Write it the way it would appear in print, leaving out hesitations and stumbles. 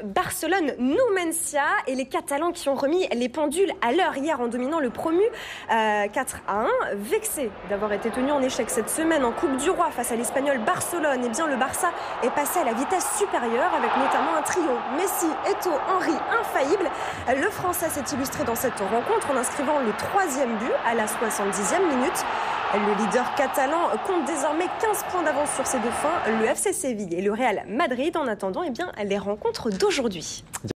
Barcelone-Numancia et les Catalans qui ont remis les pendules à l'heure hier en dominant le promu 4-1. Vexé d'avoir été tenu en échec cette semaine en Coupe du Roi face à l'Espagnol Barcelone, eh bien le Barça est passé à la vitesse supérieure avec notamment un trio Messi, Eto'o, Henry infaillible. Le Français s'est illustré dans cette rencontre en inscrivant le 3e but à la 70e minute. Le leader catalan compte désormais 15 points d'avance sur ses deux fins, le FC Séville et le Real Madrid, en attendant les rencontres d'aujourd'hui.